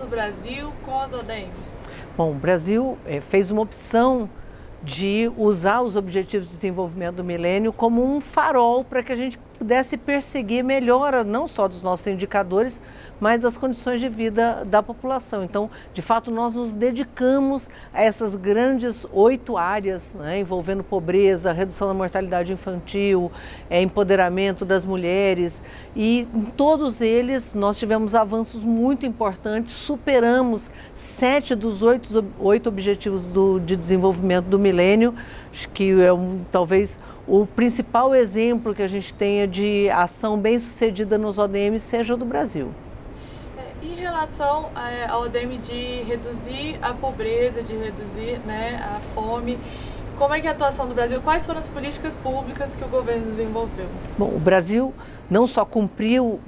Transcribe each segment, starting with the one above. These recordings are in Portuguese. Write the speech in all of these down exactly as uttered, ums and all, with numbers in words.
Brasil com as O D Ms? Bom, o Brasil é, fez uma opção de usar os Objetivos de Desenvolvimento do Milênio como um farol para que a gente pudesse perseguir melhora não só dos nossos indicadores, mas das condições de vida da população. Então, de fato, nós nos dedicamos a essas grandes oito áreas, né, envolvendo pobreza, redução da mortalidade infantil, é, empoderamento das mulheres, e em todos eles nós tivemos avanços muito importantes, superamos sete dos oito, oito objetivos do, de desenvolvimento do milênio, acho que é um, talvez o principal exemplo que a gente tenha de ação bem-sucedida nos O D Ms seja o do Brasil. Em relação ao O D M de reduzir a pobreza, de reduzir, né, a fome, como é que é a atuação do Brasil? Quais foram as políticas públicas que o governo desenvolveu? Bom, o Brasil não só cumpriu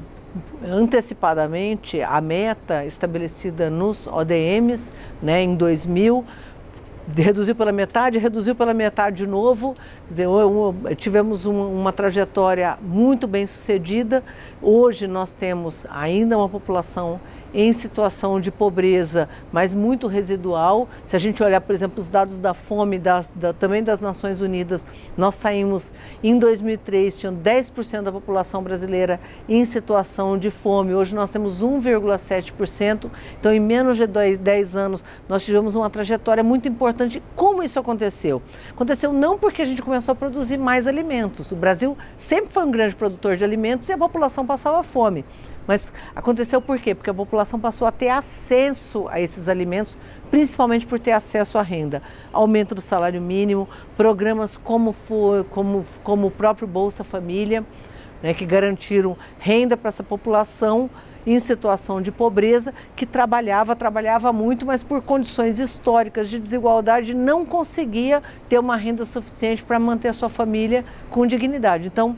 antecipadamente a meta estabelecida nos O D Ms, né, em dois mil, reduziu pela metade, reduziu pela metade de novo, quer dizer, tivemos uma, uma trajetória muito bem sucedida. Hoje nós temos ainda uma população em situação de pobreza, mas muito residual. Se a gente olhar, por exemplo, os dados da fome, das, da, também das Nações Unidas, nós saímos em dois mil e três, tinha dez por cento da população brasileira em situação de fome. Hoje nós temos um vírgula sete por cento, então em menos de dez anos nós tivemos uma trajetória muito importante. Como isso aconteceu? Aconteceu não porque a gente começou a produzir mais alimentos. O Brasil sempre foi um grande produtor de alimentos e a população passava fome. Mas aconteceu por quê? Porque a população passou a ter acesso a esses alimentos, principalmente por ter acesso à renda. Aumento do salário mínimo, programas como, for, como, como o próprio Bolsa Família, né, que garantiram renda para essa população em situação de pobreza, que trabalhava, trabalhava muito, mas por condições históricas de desigualdade não conseguia ter uma renda suficiente para manter a sua família com dignidade. Então,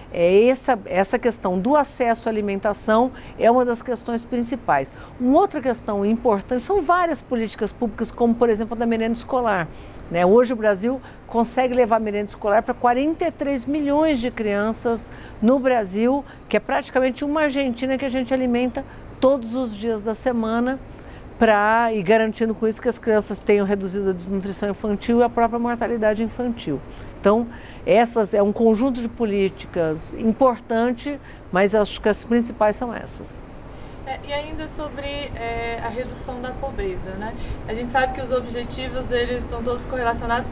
É essa, essa questão do acesso à alimentação é uma das questões principais. Uma outra questão importante são várias políticas públicas, como por exemplo a da merenda escolar. Né? Hoje o Brasil consegue levar merenda escolar para quarenta e três milhões de crianças no Brasil, que é praticamente uma Argentina que a gente alimenta todos os dias da semana, pra, e garantindo com isso que as crianças tenham reduzido a desnutrição infantil e a própria mortalidade infantil. Então, essas é um conjunto de políticas importante, mas acho que as principais são essas. É, e ainda sobre é, a redução da pobreza, né? A gente sabe que os objetivos eles estão todos correlacionados.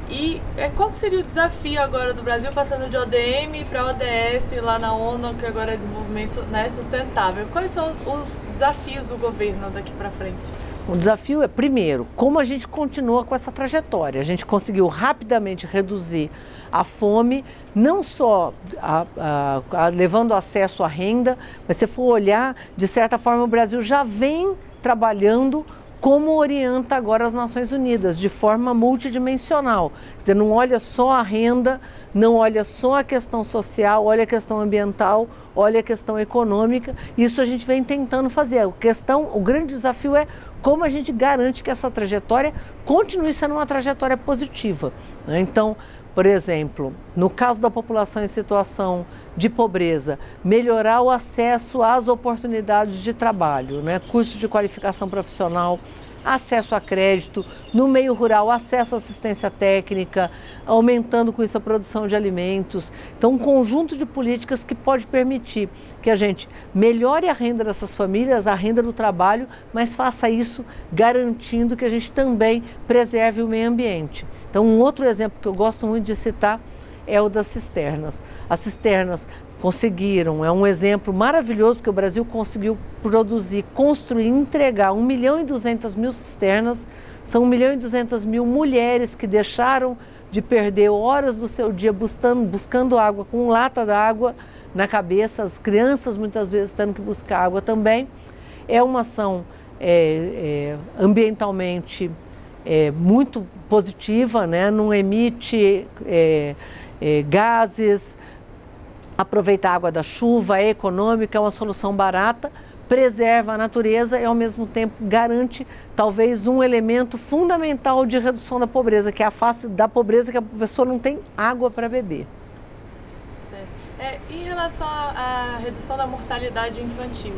E é, qual seria o desafio agora do Brasil passando de O D M para O D S lá na ONU, que agora é desenvolvimento, né, sustentável? Quais são os, os desafios do governo daqui para frente? O desafio é, primeiro, como a gente continua com essa trajetória. A gente conseguiu rapidamente reduzir a fome, não só a, a, a, levando acesso à renda, mas se for olhar, de certa forma o Brasil já vem trabalhando como orienta agora as Nações Unidas, de forma multidimensional. Você não olha só a renda, não olha só a questão social, olha a questão ambiental, olha a questão econômica. Isso a gente vem tentando fazer. A questão, o grande desafio é como a gente garante que essa trajetória continue sendo uma trajetória positiva. Né? Então, por exemplo, no caso da população em situação de pobreza, melhorar o acesso às oportunidades de trabalho, né? Curso de qualificação profissional, acesso a crédito, no meio rural, acesso à assistência técnica, aumentando com isso a produção de alimentos. Então, um conjunto de políticas que pode permitir que a gente melhore a renda dessas famílias, a renda do trabalho, mas faça isso garantindo que a gente também preserve o meio ambiente. Então, um outro exemplo que eu gosto muito de citar é o das cisternas. As cisternas conseguiram, é um exemplo maravilhoso, porque o Brasil conseguiu produzir, construir, entregar um milhão e duzentas mil cisternas. São um milhão e duzentas mil mulheres que deixaram de perder horas do seu dia buscando, buscando água, com lata d'água na cabeça, as crianças muitas vezes tendo que buscar água também. É uma ação é, é, ambientalmente é, muito positiva, né? Não emite é, é, gases, aproveita a água da chuva, é econômica, é uma solução barata, preserva a natureza e ao mesmo tempo garante talvez um elemento fundamental de redução da pobreza, que é a face da pobreza, que a pessoa não tem água para beber. Certo. É, em relação à redução da mortalidade infantil,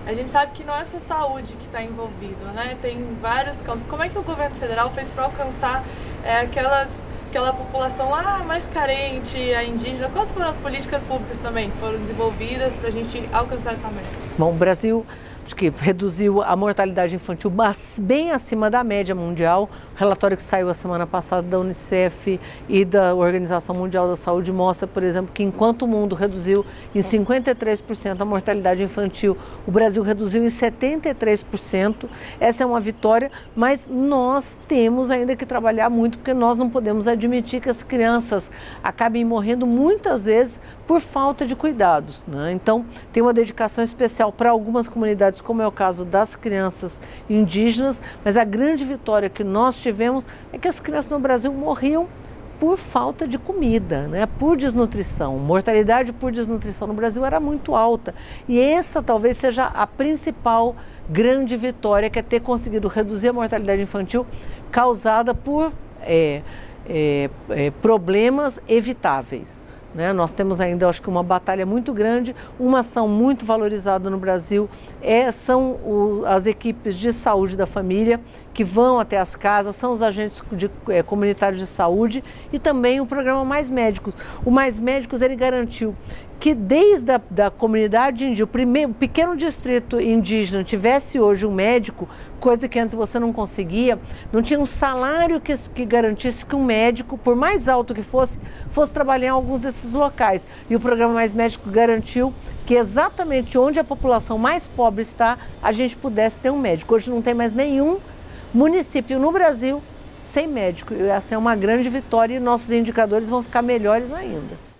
A gente sabe que não é só saúde que está envolvido, né? Tem vários campos. Como é que o governo federal fez para alcançar é, aquelas, aquela população lá mais carente, a indígena? Quais foram as políticas públicas também que foram desenvolvidas para a gente alcançar essa meta? Bom, o Brasil acho que reduziu a mortalidade infantil bem acima da média mundial. O relatório que saiu a semana passada da Unicef e da Organização Mundial da Saúde mostra, por exemplo, que enquanto o mundo reduziu em cinquenta e três por cento a mortalidade infantil, o Brasil reduziu em setenta e três por cento. Essa é uma vitória, mas nós temos ainda que trabalhar muito, porque nós não podemos admitir que as crianças acabem morrendo muitas vezes por falta de cuidados, né? Então, tem uma dedicação especial para algumas comunidades, como é o caso das crianças indígenas, mas a grande vitória que nós tivemos é que as crianças no Brasil morriam por falta de comida, né? Por desnutrição. Mortalidade por desnutrição no Brasil era muito alta. E essa talvez seja a principal grande vitória, que é ter conseguido reduzir a mortalidade infantil causada por é, é, é, problemas evitáveis. Né? Nós temos ainda, acho que, uma batalha muito grande. Uma ação muito valorizada no Brasil é, são o, as equipes de saúde da família, que vão até as casas, são os agentes de, é, comunitários de saúde, e também o programa Mais Médicos. O Mais Médicos, ele garantiu que desde a da comunidade indígena, o, primeiro, o pequeno distrito indígena tivesse hoje um médico, coisa que antes você não conseguia, não tinha um salário que, que garantisse que um médico, por mais alto que fosse, fosse trabalhar em alguns desses locais. E o programa Mais Médico garantiu que exatamente onde a população mais pobre está, a gente pudesse ter um médico. Hoje não tem mais nenhum município no Brasil sem médico. E essa é uma grande vitória, e nossos indicadores vão ficar melhores ainda.